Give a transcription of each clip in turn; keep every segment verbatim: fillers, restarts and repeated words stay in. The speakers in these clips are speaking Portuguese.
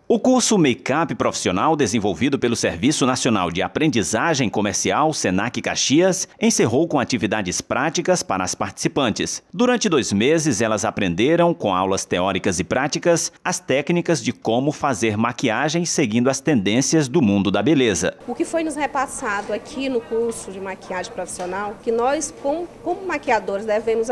O curso Make-up Profissional, desenvolvido pelo Serviço Nacional de Aprendizagem Comercial, Senac Caxias, encerrou com atividades práticas para as participantes. Durante dois meses, elas aprenderam, com aulas teóricas e práticas, as técnicas de como fazer maquiagem seguindo as tendências do mundo da beleza. O que foi nos repassado aqui no curso de maquiagem profissional, que nós, como, como maquiadores, devemos,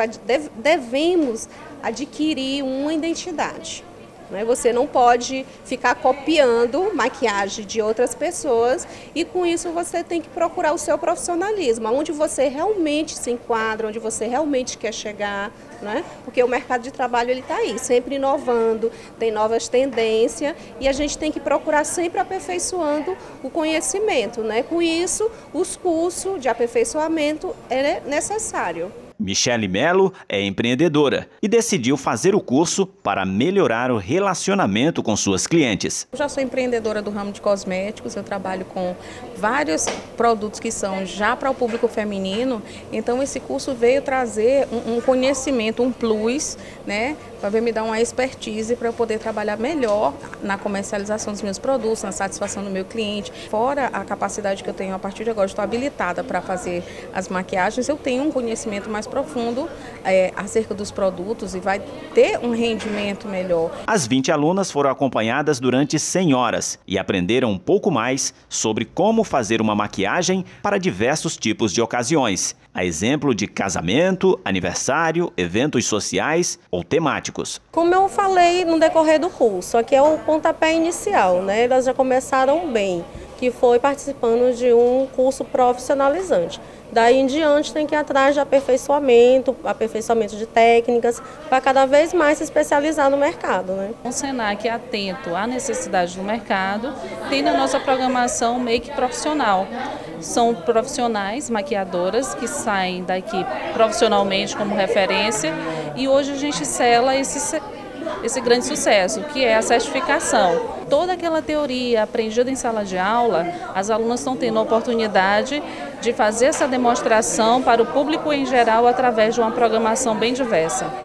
devemos adquirir uma identidade. Você não pode ficar copiando maquiagem de outras pessoas e com isso você tem que procurar o seu profissionalismo, onde você realmente se enquadra, onde você realmente quer chegar, né? Porque o mercado de trabalho ele está aí, sempre inovando, tem novas tendências e a gente tem que procurar sempre aperfeiçoando o conhecimento, né? Com isso, os cursos de aperfeiçoamento é necessário. Michele Melo é empreendedora e decidiu fazer o curso para melhorar o relacionamento com suas clientes. Eu já sou empreendedora do ramo de cosméticos, eu trabalho com vários produtos que são já para o público feminino, então esse curso veio trazer um, um conhecimento, um plus, né, para me dar uma expertise para eu poder trabalhar melhor na comercialização dos meus produtos, na satisfação do meu cliente. Fora a capacidade que eu tenho a partir de agora, estou habilitada para fazer as maquiagens, eu tenho um conhecimento mais profundo é, acerca dos produtos e vai ter um rendimento melhor. As vinte alunas foram acompanhadas durante cem horas e aprenderam um pouco mais sobre como fazer uma maquiagem para diversos tipos de ocasiões, a exemplo de casamento, aniversário, eventos sociais ou temáticos. Como eu falei no decorrer do curso, aqui é o pontapé inicial, né? Elas já começaram bem, que foi participando de um curso profissionalizante. Daí em diante tem que ir atrás de aperfeiçoamento, aperfeiçoamento de técnicas, para cada vez mais se especializar no mercado, né? O Senac é atento à necessidade do mercado, tem na nossa programação Make Profissional. São profissionais, maquiadoras, que saem daqui profissionalmente como referência e hoje a gente sela esse esse grande sucesso, que é a certificação. Toda aquela teoria aprendida em sala de aula, as alunas estão tendo a oportunidade de fazer essa demonstração para o público em geral através de uma programação bem diversa.